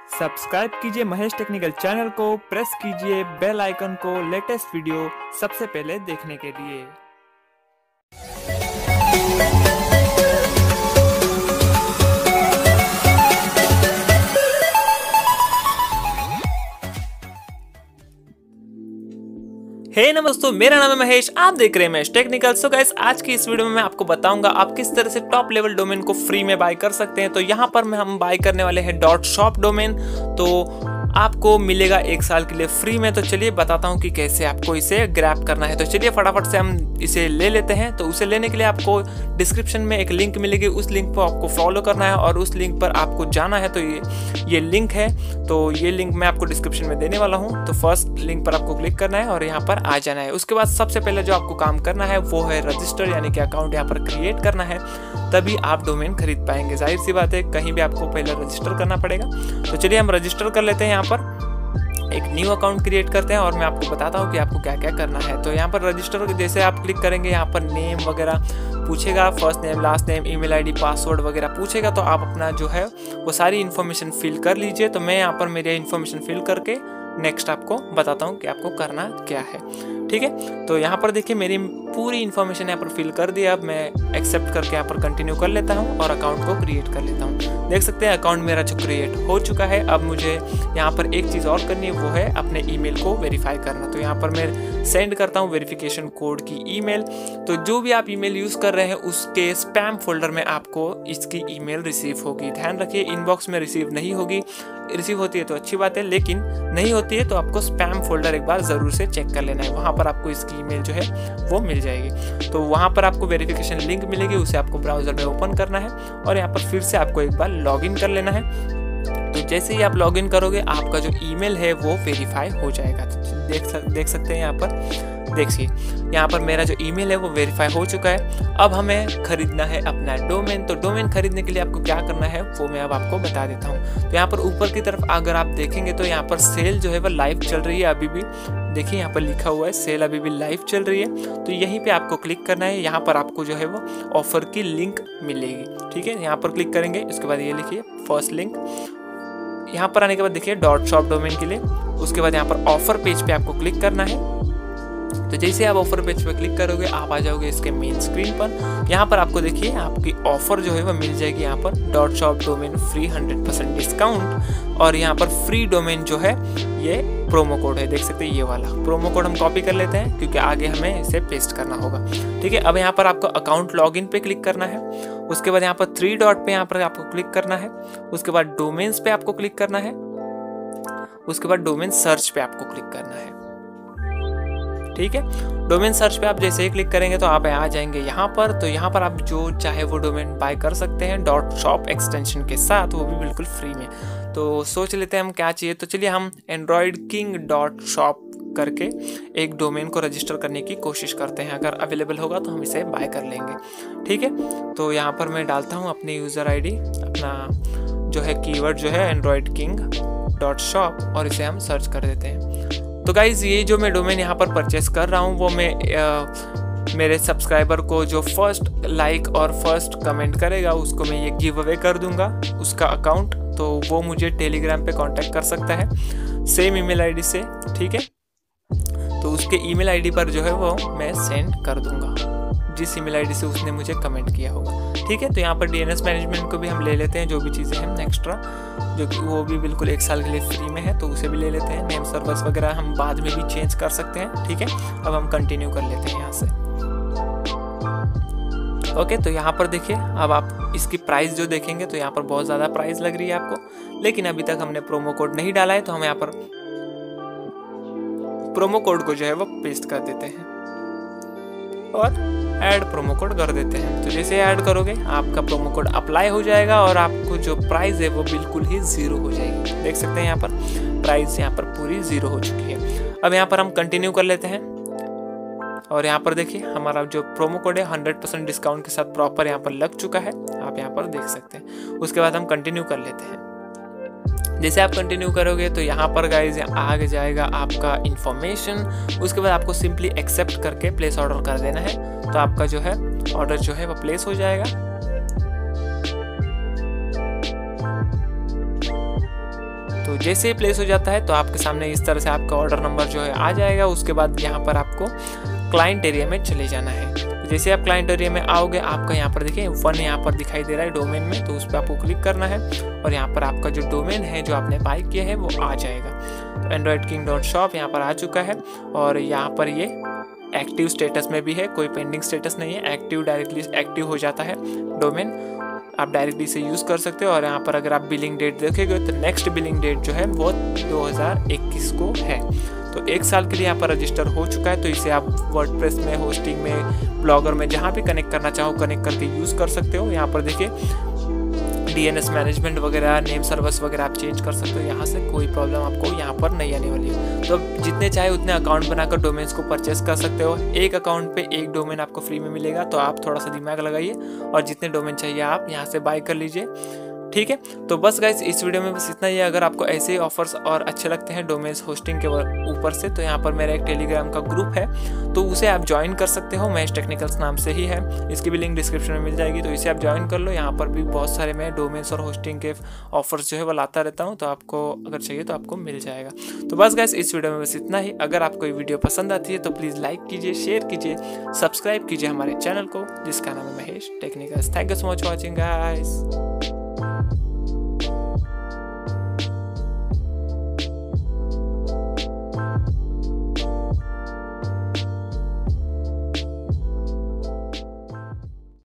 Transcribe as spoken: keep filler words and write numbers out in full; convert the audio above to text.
Subscribe कीजिए Mahesh technical channel को, press कीजिए बेल आइकन को लेटेस्ट वीडियो सबसे पहले देखने के लिए। हे hey, नमस्ते, मेरा नाम है महेश, आप देख रहे हैं महेश टेक्निकल। सो गाइस, आज की इस वीडियो में मैं आपको बताऊंगा आप किस तरह से टॉप लेवल डोमेन को फ्री में बाय कर सकते हैं। तो यहाँ पर मैं हम बाय करने वाले हैं डॉट शॉप डोमेन। तो आपको मिलेगा एक साल के लिए फ्री में। तो चलिए बताता हूँ कि कैसे आपको इसे ग्रैब करना है। तो चलिए फटाफट से हम इसे ले लेते हैं। तो उसे लेने के लिए आपको डिस्क्रिप्शन में एक लिंक मिलेगी, उस लिंक पर आपको फॉलो करना है और उस लिंक पर आपको जाना है। तो ये ये लिंक है, तो ये लिंक मैं आपको डिस्क्रिप्शन में देने वाला हूँ। तो फर्स्ट लिंक पर आपको क्लिक करना है और यहाँ पर आ जाना है। उसके बाद सबसे पहले जो आपको काम करना है वो है रजिस्टर, यानी कि अकाउंट यहाँ पर क्रिएट करना है, तभी आप डोमेन खरीद पाएंगे। जाहिर सी बात है, कहीं भी आपको पहले रजिस्टर करना पड़ेगा। तो चलिए हम रजिस्टर कर लेते हैं। यहाँ पर एक न्यू अकाउंट क्रिएट करते हैं और मैं आपको बताता हूँ कि आपको क्या क्या करना है। तो यहाँ पर रजिस्टर जैसे आप क्लिक करेंगे, यहाँ पर नेम वगैरह पूछेगा, first name, last name, email ID, password वगैरह पूछेगा। तो आप अपना जो है वो सारी इन्फॉर्मेशन फिल कर लीजिए। तो मैं यहाँ पर मेरी इन्फॉर्मेशन फिल करके नेक्स्ट आपको बताता हूँ कि आपको करना क्या है। ठीक है, तो यहाँ पर देखिए मेरी पूरी इन्फॉर्मेशन यहाँ पर फिल कर दिया। अब मैं एक्सेप्ट करके यहाँ पर कंटिन्यू कर लेता हूँ और अकाउंट को क्रिएट कर लेता हूँ। देख सकते हैं अकाउंट मेरा जो क्रिएट हो चुका है। अब मुझे यहाँ पर एक चीज़ और करनी है, वो है अपने ईमेल को वेरीफाई करना। तो यहाँ पर मैं सेंड करता हूँ वेरिफिकेशन कोड की ईमेल। तो जो भी आप ईमेल यूज़ कर रहे हैं उसके स्पैम फोल्डर में आपको इसकी ईमेल रिसीव होगी। ध्यान रखिए, इनबॉक्स में रिसीव नहीं होगी। रिसीव होती है तो अच्छी बात है, लेकिन नहीं होती है तो आपको स्पैम फोल्डर एक बार ज़रूर से चेक कर लेना है। वहाँ पर आपको इसकी ईमेल जो है वो मिल जाएगी। तो वहाँ पर आपको वेरिफिकेशन लिंक मिलेगी, उसे आपको ब्राउज़र में ओपन करना है और यहाँ पर फिर से आपको एक बार लॉगिन कर लेना है। तो जैसे ही आप लॉगिन करोगे आपका जो ईमेल है वो वेरीफाई हो जाएगा। तो देख सक, देख सकते हैं यहाँ पर, देखिए यहाँ पर मेरा जो ईमेल है वो वेरीफाई हो चुका है। अब हमें खरीदना है अपना डोमेन। तो डोमेन खरीदने के लिए आपको क्या करना है वो मैं अब आपको बता देता हूँ। तो यहाँ पर ऊपर की तरफ अगर आप देखेंगे तो यहाँ पर सेल जो है वो लाइव चल रही है अभी भी। देखिए यहाँ पर लिखा हुआ है सेल अभी भी लाइव चल रही है। तो यहीं पे आपको क्लिक करना है। यहाँ पर आपको जो है वो ऑफर की लिंक मिलेगी। ठीक है, यहाँ पर क्लिक करेंगे, उसके बाद ये लिखिए फर्स्ट लिंक। यहाँ पर आने के बाद देखिए डॉट शॉप डोमेन के लिए, उसके बाद यहाँ पर ऑफर पेज पे आपको क्लिक करना है। तो जैसे आप ऑफर पेज पे क्लिक करोगे आप आ जाओगे इसके मेन स्क्रीन पर। यहाँ पर आपको देखिए आपकी ऑफर जो है वो मिल जाएगी। यहाँ पर dot shop domain free hundred percent discount, और यहाँ पर फ्री डोमेन जो है ये प्रोमो कोड है। देख सकते हैं ये वाला प्रोमो कोड हम कॉपी कर लेते हैं क्योंकि आगे हमें इसे पेस्ट करना होगा। ठीक है, अब यहाँ पर आपको अकाउंट लॉगिन पे क्लिक करना है। उसके बाद यहाँ पर थ्री डॉट पे यहाँ पर आपको क्लिक करना है। उसके बाद डोमेन्स पे आपको क्लिक करना है। उसके बाद डोमेन सर्च पे आपको क्लिक करना है। ठीक है, डोमेन सर्च पे आप जैसे ही क्लिक करेंगे तो आप आ जाएंगे यहाँ पर। तो यहाँ पर आप जो चाहे वो डोमेन बाय कर सकते हैं डॉट शॉप एक्सटेंशन के साथ, वो भी बिल्कुल फ्री में। तो सोच लेते हैं हम क्या चाहिए। तो चलिए हम एंड्रॉयड किंग डॉट शॉप करके एक डोमेन को रजिस्टर करने की कोशिश करते हैं। अगर अवेलेबल होगा तो हम इसे बाय कर लेंगे। ठीक है, तो यहाँ पर मैं डालता हूँ अपनी यूज़र आई डी, अपना जो है कीवर्ड जो है एंड्रॉयड किंग डॉट शॉप, और इसे हम सर्च कर देते हैं। तो गाइज़ ये जो मैं डोमेन यहाँ पर परचेस कर रहा हूँ वो मैं आ, मेरे सब्सक्राइबर को जो फर्स्ट लाइक और फर्स्ट कमेंट करेगा उसको मैं ये गिव अवे कर दूंगा उसका अकाउंट। तो वो मुझे टेलीग्राम पे कांटेक्ट कर सकता है सेम ईमेल आईडी से। ठीक है, तो उसके ईमेल आईडी पर जो है वो मैं सेंड कर दूंगा जिस ईमेल आईडी से उसने मुझे कमेंट किया होगा। ठीक है, तो यहाँ पर डीएनएस मैनेजमेंट को भी हम ले लेते हैं, जो भी चीज़ें हैं एक्स्ट्रा, जो कि वो भी बिल्कुल एक साल के लिए फ्री में है, तो उसे भी ले लेते हैं। नेम सर्वर्स वगैरह हम बाद में भी चेंज कर सकते हैं। ठीक है, अब हम कंटिन्यू कर लेते हैं यहाँ से। ओके, तो यहाँ पर देखिए अब आप इसकी प्राइस जो देखेंगे तो यहाँ पर बहुत ज़्यादा प्राइस लग रही है आपको, लेकिन अभी तक हमने प्रोमो कोड नहीं डाला है तो हम यहाँ पर प्रोमो कोड को जो है वो पेस्ट कर देते हैं और ऐड प्रोमो कोड कर देते हैं। तो जैसे ऐड करोगे आपका प्रोमो कोड अप्लाई हो जाएगा और आपको जो प्राइस है वो बिल्कुल ही ज़ीरो हो जाएगी। देख सकते हैं यहाँ पर प्राइस यहाँ पर पूरी ज़ीरो हो चुकी है। अब यहाँ पर हम कंटिन्यू कर लेते हैं और यहाँ पर देखिए हमारा जो प्रोमो कोड है हंड्रेड परसेंट डिस्काउंट के साथ प्रॉपर यहाँ पर लग चुका है, आप यहाँ पर देख सकते हैं। उसके बाद हम कंटिन्यू कर लेते हैं। जैसे आप कंटिन्यू करोगे तो यहाँ पर गाइज आगे जाएगा आपका इन्फॉर्मेशन। उसके बाद आपको सिंपली एक्सेप्ट करके प्लेस ऑर्डर कर देना है। तो आपका जो है ऑर्डर जो है वो प्लेस हो जाएगा। तो जैसे ही प्लेस हो जाता है तो आपके सामने इस तरह से आपका ऑर्डर नंबर जो है आ जाएगा। उसके बाद यहाँ पर आपको क्लाइंट एरिया में चले जाना है। तो जैसे आप क्लाइंट एरिया में आओगे, आपका यहाँ पर देखिए वन यहाँ पर दिखाई दे रहा है डोमेन में, तो उस पर आपको क्लिक करना है और यहाँ पर आपका जो डोमेन है जो आपने बाय किया है वो आ जाएगा। तो एंड्रॉयड किंग डॉट शॉप यहाँ पर आ चुका है और यहाँ पर ये एक्टिव स्टेटस में भी है, कोई पेंडिंग स्टेटस नहीं है, एक्टिव डायरेक्टली एक्टिव हो जाता है डोमेन, आप डायरेक्टली इसे यूज़ कर सकते हो। और यहाँ पर अगर आप बिलिंग डेट देखेंगे तो नेक्स्ट बिलिंग डेट जो है वो दो हज़ार इक्कीस को है। तो एक साल के लिए यहाँ पर रजिस्टर हो चुका है। तो इसे आप वर्डप्रेस में, होस्टिंग में, ब्लॉगर में जहाँ भी कनेक्ट करना चाहो कनेक्ट करके यूज़ कर सकते हो। यहाँ पर देखिए डीएनएस मैनेजमेंट वगैरह, नेम सर्विस वगैरह आप चेंज कर सकते हो। यहाँ से कोई प्रॉब्लम आपको यहाँ पर नहीं आने वाली है। तो अब जितने चाहे उतने अकाउंट बनाकर डोमेन्स को परचेस कर सकते हो। एक अकाउंट पे एक डोमेन आपको फ्री में मिलेगा, तो आप थोड़ा सा दिमाग लगाइए और जितने डोमेन चाहिए आप यहाँ से बाय कर लीजिए। ठीक है, तो बस गाइस इस वीडियो में बस इतना ही। अगर आपको ऐसे ही ऑफर्स और अच्छे लगते हैं डोमेन्स होस्टिंग के ऊपर से, तो यहाँ पर मेरा एक टेलीग्राम का ग्रुप है, तो उसे आप ज्वाइन कर सकते हो। महेश टेक्निकल्स नाम से ही है, इसकी भी लिंक डिस्क्रिप्शन में मिल जाएगी, तो इसे आप ज्वाइन कर लो। यहाँ पर भी बहुत सारे मैं डोमेन्स और होस्टिंग के ऑफर्स जो है वो लाता रहता हूँ, तो आपको अगर चाहिए तो आपको मिल जाएगा। तो बस गाइस इस वीडियो में बस इतना ही। अगर आपको ये वीडियो पसंद आती है तो प्लीज़ लाइक कीजिए, शेयर कीजिए, सब्सक्राइब कीजिए हमारे चैनल को जिसका नाम है Mahesh technicals. Thank you so much watching guys.